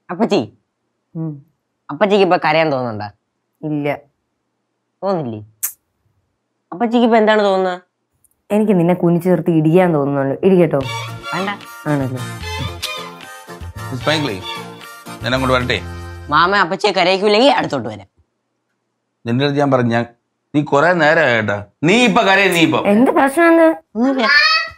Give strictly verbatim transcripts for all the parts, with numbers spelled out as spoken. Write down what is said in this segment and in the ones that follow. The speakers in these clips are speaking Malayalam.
അപ്പച്ചി അപ്പച്ചിക്ക് ഇപ്പൊ കരയാൻ തോന്നുന്നുണ്ടോ? ഇല്ല. തോന്നില്ലേ? അപ്പച്ചിക്ക് ഇപ്പൊ എന്താണ് തോന്നുന്നത്? എനിക്ക് നിന്നെ കുനിച്ചു നിർത്തി ഇടിക്കാൻ തോന്നുന്നുണ്ട്. ഇടിക്കട്ടോ? വേണ്ട. ആണല്ലോ. വരട്ടെ മാമ അപ്പച്ചിയെ കരയിക്കൂല്ലെങ്കിൽ അടുത്തോട്ട് വരാം. നിന്റെ അടുത്ത് ഞാൻ പറഞ്ഞ നീ കൊറേ നേരം കേട്ടാ. നീ ഇപ്പൊ കരയ. നീ ഇപ്പൊ എന്ത് പ്രശ്നം? ഒന്നുമില്ല.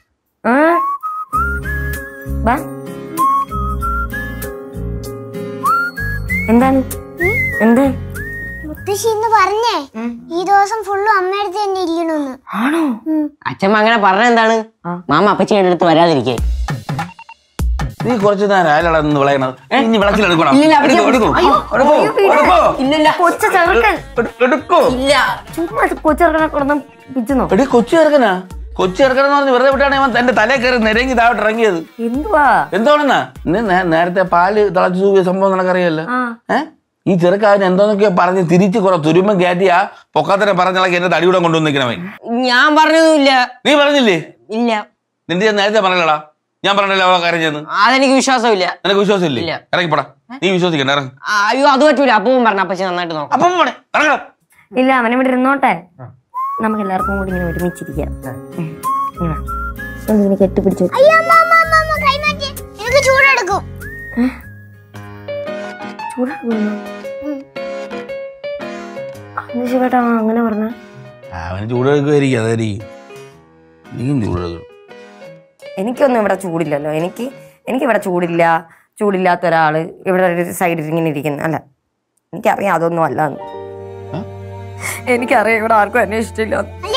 എന്താണ്? എന്ത് മുത്തശ്ശി ഇന്ന് പറഞ്ഞേ ഈ ദിവസം ഫുള്ളും അമ്മയടുത്ത് തന്നെ ഇരിക്കണമെന്ന്. ആണോ? അച്ഛമ്മ അങ്ങനെ പറഞ്ഞ എന്താണ്? മാമ അപ്പച്ചിയുടെ അടുത്ത് വരാതിരിക്കേ. നീ കുറച്ച് നേരം അയാളെ നിന്ന് വിളയണത്. ഇനി വിളക്കിലെടുക്കണം. കൊച്ചു ചെറുക്കനാ? കൊച്ചു ചെറുക്കനെന്ന് പറഞ്ഞ് വെറുതെ വിട്ടാണ് എന്റെ തലേ കയറി നിരങ്ങി താഴോട്ട് ഇറങ്ങിയത്. എന്തുവാ? എന്തോണെന്നാ നേരത്തെ പാല് തിളച്ചു തൂക്കിയ സംഭവം നിനക്കറിയല്ലോ. ഏഹ് ഈ ചെറുക്കാരൻ എന്തോന്നൊക്കെയോ പറഞ്ഞ് തിരിച്ച് കുറെ തുരുമ്പം കയറ്റി ആ പൊക്കാത്തനെ പറഞ്ഞാൽ എന്റെ തടിയൂടെ കൊണ്ടുവന്നിരിക്കണമേ. ഞാൻ പറഞ്ഞൊന്നുമില്ല. നീ പറഞ്ഞില്ലേ? ഇല്ല. നിന്റെ ഞാൻ നേരത്തെ പറഞ്ഞല്ലടാ. ഞാൻ പറഞ്ഞല്ലോ അവളെ കാര്യം ചെയ്യുന്നു. അതെനിക്ക് വിശ്വാസമില്ല. നിനക്ക് വിശ്വാസമില്ലേ? ഇറങ്ങിപ്പോടാ. നീ വിശ്വസിക്കണ്ട. ഇറങ്ങി. അയ്യോ അത് പറ്റൂല. അപ്പം പറഞ്ഞ അപ്പച്ചി നന്നായിട്ട് നോക്കാം. അപ്പം പോണേ ഇറങ്ങണം. ഇല്ല, അവനെ ഇവിടെ ഇരുന്നോട്ടെ. നമുക്ക് എല്ലാവർക്കും കൂടി ഇങ്ങനെ ഒരുമിച്ചിരിക്കാം. കെട്ടിപ്പിടിച്ചു. ചൂടെടുക്കും. ചൂടാ അങ്ങനെ പറഞ്ഞ അവന് ചൂടെടുക്കുമായിരിക്കും. അതായിരിക്കും നീയും ചൂടെടുക്കും. എനിക്കൊന്നും ഇവിടെ ചൂടില്ലല്ലോ. എനിക്ക് എനിക്കിവിടെ ചൂടില്ല. ചൂടില്ലാത്ത ഒരാള് ഇവിടെ ഒരു സൈഡിൽ ഇങ്ങനെ ഇരിക്കുന്നു. അല്ല, എനിക്കറിയാം അതൊന്നും അല്ലാന്ന്. എനിക്കറിയാം ഇവിടെ ആർക്കും എന്നെ ഇഷ്ടമില്ല.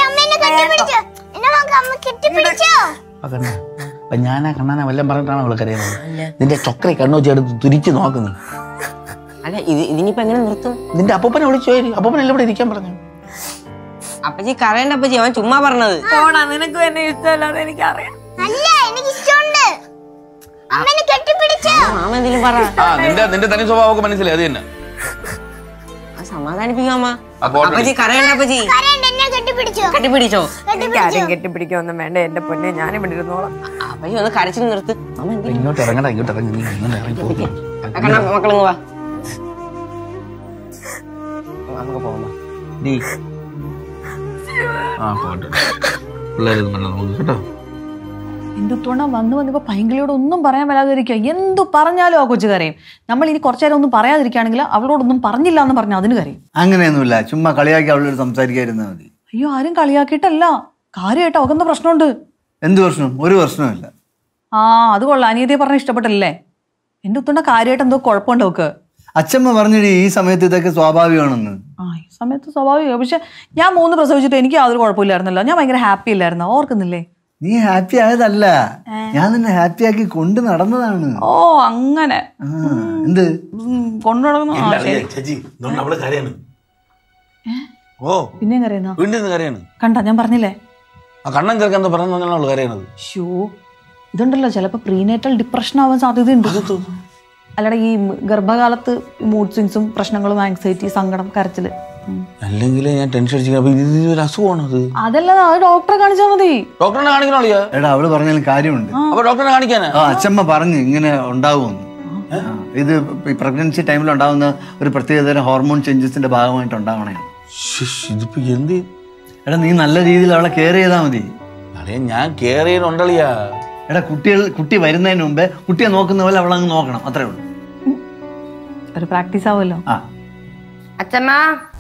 ഞാനാ കണ്ണാനെ വല്ലതും പറഞ്ഞിട്ടാണ് അവളെ കരയുന്നത്. നിന്റെ ചൊക്കറി കണ്ണു വെച്ചെടുത്ത് തുരിച്ചു നോക്കുന്നു. അല്ല ഇത് ഇതിനിപ്പോ എങ്ങനെ നിർത്തും? നിന്റെ അപ്പൂപ്പനെ വിളിച്ചു. അപ്പൂപ്പനെല്ലാം ഇവിടെ ഇരിക്കാൻ പറഞ്ഞു. അപ്പച്ചി കരയണ്ട അപ്പച്ചി, അവൻ ചുമ്മാ പറഞ്ഞത്. നിനക്കും എന്നെ ഇഷ്ടമല്ലാതെ എനിക്കറിയാം. മാമ എന്തെങ്കിലും പറ. നിന്റെ തനി സ്വഭാവമൊക്കെ മനസ്സിലായി. അത് തന്നെ സമാധാനിപ്പിക്കാമ. അപ്പച്ചി കരയണ്ട അപ്പച്ചി. കെട്ടിപ്പിടിച്ചോ? എനിക്കാരും കെട്ടിപ്പിടിക്കൊന്നും വേണ്ട എന്റെ പൊന്നെ. ഞാൻ ഇവിടെ ഇരുന്നോളാം. അപ്പച്ചി ഒന്ന് കരച്ചിൽ നിർത്ത്. ഇങ്ങോട്ട് ഇറങ്ങടാ. ഇങ്ങോട്ട് ഇറങ്ങി. മക്കളങ്ങ് വാ, നമുക്ക് പോകാം. എന്തുത്തോണ വന്നു വന്നിപ്പോ പൈങ്കിളിയോട് ഒന്നും പറയാൻ വരാതിരിക്കുക. എന്തു പറഞ്ഞാലും ആ കൊച്ചു കരയും. നമ്മൾ ഇനി കുറച്ചു നേരം ഒന്നും പറയാതിരിക്കുകയാണെങ്കിൽ അവളോടൊന്നും പറഞ്ഞില്ല എന്ന് പറഞ്ഞാൽ അതിന് കരയും. അങ്ങനെയൊന്നുമില്ല. ചുമ്മാ കളിയാക്കി അവളോട് സംസാരിക്കാതിരുന്നാ മതി. അയ്യോ ആരും കളിയാക്കിയിട്ടല്ല, കാര്യമായിട്ട് അവക്കെന്താ പ്രശ്നമുണ്ട്? എന്ത് പ്രശ്നം? ഒരു പ്രശ്നമില്ല. ആ അത് കൊള്ളാം. അനിയതിയെ പറഞ്ഞ ഇഷ്ടപ്പെട്ടല്ലേ? എന്റെ ഉത്തോണ്ട കാര്യമായിട്ട് എന്തോ കുഴപ്പമുണ്ടോ? ഒക്കെ അച്ഛമ്മ പറഞ്ഞിട്ട് ഈ സമയത്ത് ഇതൊക്കെ സ്വാഭാവികമാണെന്ന്. ആ ഈ സമയത്ത് സ്വാഭാവികം. പക്ഷെ ഞാൻ മൂന്ന് പ്രസവിച്ചിട്ട് എനിക്ക് യാതൊരു കുഴപ്പമില്ലായിരുന്നല്ലോ. ഞാൻ ഭയങ്കര ഹാപ്പി അല്ലായിരുന്നു. ഓർക്കുന്നില്ലേ? നീ ഹാപ്പി ആയതല്ല, ഞാൻ നിന്നെ ഹാപ്പി ആക്കി കൊണ്ട് നടന്നതാണ്. ഓ അങ്ങനെ എന്ത് കൊണ്ടു നടന്നു? പിന്നെ കരയുന്ന കണ്ട ഞാൻ പറഞ്ഞില്ലേ. ഷോ ഇതുണ്ടല്ലോ ചിലപ്പോ പ്രീനേറ്റൽ ഡിപ്രഷൻ ആവാൻ സാധ്യതയുണ്ട്. അല്ലടാ ഈ ഗർഭകാലത്ത് മൂഡ് സ്വിങ്സും പ്രശ്നങ്ങളും ആങ്സൈറ്റി, സങ്കടം, കരച്ചില്. അല്ലെങ്കിൽ ഞാൻ ടെൻഷൻ അടിച്ചിരിക്കുന്നത് അസുഖമാണ്. അതല്ല, അത് ഡോക്ടറെ കാണിച്ചാൽ മതി. ഡോക്ടറിനെ കാണിക്കണോ? എടാ അവള് പറഞ്ഞാലും കാര്യമുണ്ട്. അപ്പൊ ഡോക്ടറിനെ കാണിക്കാനാ? അച്ഛമ്മ പറഞ്ഞു ഇങ്ങനെ ഉണ്ടാവുമെന്ന്. ഇത് പ്രഗ്നൻസി ടൈമിൽ ഉണ്ടാവുന്ന ഒരു പ്രത്യേകതരം ഹോർമോൺ ചേഞ്ചസിന്റെ ഭാഗമായിട്ട് ഉണ്ടാവണേ. ഇതിപ്പോ എന്ത്? എടാ നീ നല്ല രീതിയിൽ അവളെ കെയർ ചെയ്താൽ മതി. ഞാൻ കെയർ ചെയ്യുന്നുണ്ടല്ലിയാ. എടാ കുട്ടികൾ കുട്ടി വരുന്നതിന് മുമ്പേ കുട്ടിയെ നോക്കുന്ന പോലെ അവളങ്ങ് നോക്കണം. അത്രേ ഉള്ളൂ. ഒരു പ്രാക്ടീസ് ആവുമല്ലോ. ആ അച്ഛമ്മ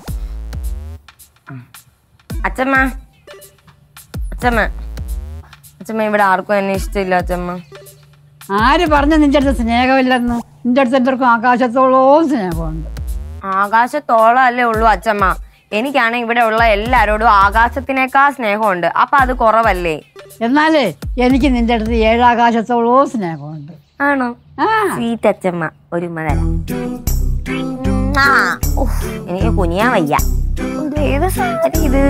അച്ഛമ്മ അച്ഛമ്മ അച്ഛമ്മ ഇവിടെ ആർക്കും എന്നെ ഇഷ്ടമില്ല അച്ഛമ്മ. ആര് പറഞ്ഞു നിന്റെ അടുത്ത് സ്നേഹമില്ലെന്ന്? നിന്റെ അടുത്ത് എന്തൊക്കെ ആകാശത്തോളവും സ്നേഹമുണ്ട്. ആകാശത്തോളം അല്ലേ ഉള്ളൂ അച്ഛമ്മ. എനിക്കാണ് ഇവിടെ ഉള്ള എല്ലാരോടും ആകാശത്തിനേക്കാൾ സ്നേഹമുണ്ട്. അപ്പൊ അത് കുറവല്ലേ? എന്നാലേ എനിക്ക് നിന്റെ അടുത്ത് ഏഴാകാശത്തോളവും സ്നേഹമുണ്ട്. ആണോ? സ്വീറ്റ് അച്ഛമ്മ. ഒരു മതല എനിക്ക് കുനിയാൻ വയ്യ. ഏത് സാരി ഇത്?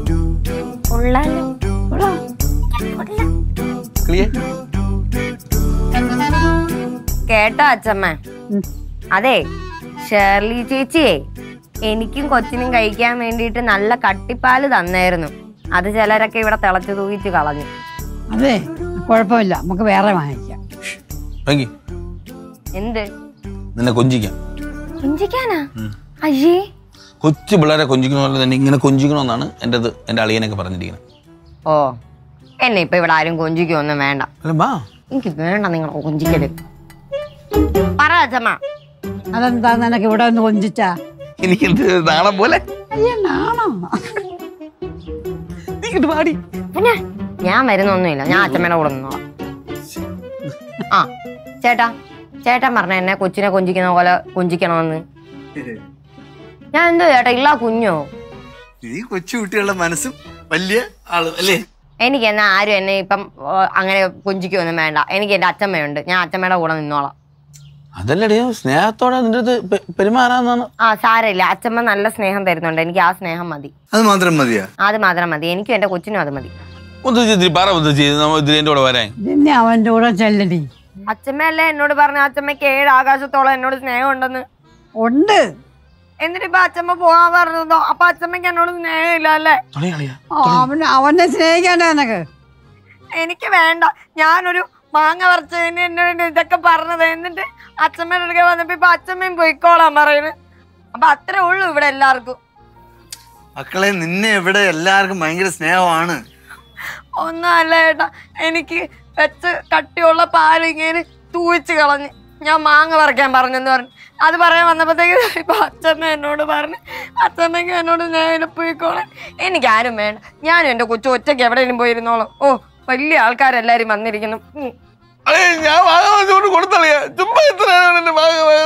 കേട്ടോ അച്ഛമ്മ? അതെ ഷേർലി ചേച്ചിയെ എനിക്കും കൊച്ചിനും കഴിക്കാൻ വേണ്ടിയിട്ട് നല്ല കട്ടിപ്പാല് തന്നായിരുന്നു. അത് ചിലരൊക്കെ ഇവിടെ തിളച്ചു തൂക്കിച്ച് കളഞ്ഞു. അതെ കുഴപ്പമില്ല, നമുക്ക് വേറെ വാങ്ങിക്കാം. എന്ത് നിന്നെ കൊഞ്ചിക്കാം. കൊഞ്ചിക്കാനാ? അയ്യേ, കൊച്ചു പിള്ളേരെ കൊഞ്ചിക്കുന്ന പോലെ തന്നെ ഇങ്ങനെ കൊഞ്ചിക്കണമെന്നാണ് എൻ്റെ അത് എൻ്റെ അളിയനൊക്കെ പറഞ്ഞിരിക്കുന്നത്. ഓ, എന്നെ ഇപ്പൊ ഇവിടെ ആരും കൊഞ്ചിക്കൊന്നും വേണ്ട. അല്ല ബാ, എനിക്ക് വേണ്ട നിങ്ങളെ കൊഞ്ചിക്കല്. പറ അച്ഛമ്മ. അതെന്താ നിനക്ക് ഇവിടെ ഒന്ന് കൊഞ്ചിച്ചാ? എനിക്ക് നാണം പോലെ. അയ്യ നാണോ? പിന്നെ ഞാൻ വരുന്നൊന്നുമില്ല, ഞാൻ അച്ഛമ്മയുടെ കൂടെ നിന്നോളാം. ആ ചേട്ടാ, ചേട്ടൻ പറഞ്ഞ എന്നെ കൊച്ചിനെ കൊഞ്ചിക്കുന്ന പോലെ കൊഞ്ചിക്കണമെന്ന്. ഞാൻ എന്തോ ചേട്ടാ ഇല്ല കുഞ്ഞോ? ഈ കൊച്ചു കുട്ടികളുടെ മനസ്സും വലിയ ആള് അല്ലേ? എനിക്ക് എന്നാ ആരും എന്നെ ഇപ്പം അങ്ങനെ കൊഞ്ചിക്കൊന്നും വേണ്ട. എനിക്ക് എന്റെ അച്ഛമ്മയുണ്ട്, ഞാൻ അച്ഛമ്മയുടെ കൂടെ നിന്നോളാം. അതല്ലടേ, സ്നേഹത്തോടെ നിന്റെ അടുത്ത് പെരുമാറാന്നാണ്. ആ സാരമില്ല, അച്ഛമ്മ നല്ല സ്നേഹം തരുന്നുണ്ട്, എനിക്ക് ആ സ്നേഹം മതി. അത് മാത്രം മതിയാ? അത് മാത്രം മതി, എനിക്കും എന്റെ കൊച്ചിനും അത് മതി. പറ എന്റെ കൂടെ വരാൻ. നിന്നെ അവന്റെ കൂടെ ചെല്ലടി. അച്ഛമ്മയല്ലേ എന്നോട് പറഞ്ഞ അച്ഛമ്മയ്ക്ക് ഏഴ് ആകാശത്തോളം എന്നോട് സ്നേഹം ഉണ്ടെന്ന്. ഉണ്ട്. എന്നിട്ട് ഇപ്പൊ അച്ഛമ്മ പോവാൻ പറഞ്ഞതോ? അപ്പൊ അച്ഛമ്മയ്ക്ക് എന്നോട് സ്നേഹം ഇല്ല അല്ലേ? അവന് അവനെ സ്നേഹിക്കണ്ടേ നിനക്ക്? എനിക്ക് വേണ്ട. ഞാനൊരു മാങ്ങ പറിച്ചതിന് എന്നോട് ഇതൊക്കെ പറഞ്ഞത്, എന്നിട്ട് അച്ഛമ്മയുടെ അടുക്ക വന്നപ്പോ ഇപ്പൊ അച്ഛമ്മയും പോയിക്കോളാൻ പറയുന്നത്. അപ്പൊ അത്രേ ഉള്ളൂ ഇവിടെ എല്ലാവർക്കും. മക്കളെ, നിന്നെ ഇവിടെ എല്ലാവർക്കും ഭയങ്കര സ്നേഹമാണ്. ഒന്നും അല്ല ഏട്ടാ, എനിക്ക് വെച്ച് കട്ടിയുള്ള പാല് ഇങ്ങനെ തൂയിച്ച് കളഞ്ഞ് ഞാൻ മാങ്ങ പറിക്കാൻ പറഞ്ഞെന്ന് പറഞ്ഞു. അത് പറയാൻ വന്നപ്പോഴത്തേക്ക് ഇപ്പൊ അച്ഛമ്മ എന്നോട് പറഞ്ഞു അച്ഛമ്മയ്ക്ക് എന്നോട് ഞാൻ പോയിക്കോളാൻ. എനിക്ക് ആരും വേണ്ട, ഞാനും എന്റെ കൊച്ചു ഒറ്റയ്ക്ക് എവിടെയെങ്കിലും പോയിരുന്നോളാം. ഓ, വലിയ ആൾക്കാരെല്ലാരും വന്നിരിക്കുന്നു. ഞാൻ കൊടുത്തളിയാ ചുമ്മാ ഇത്ര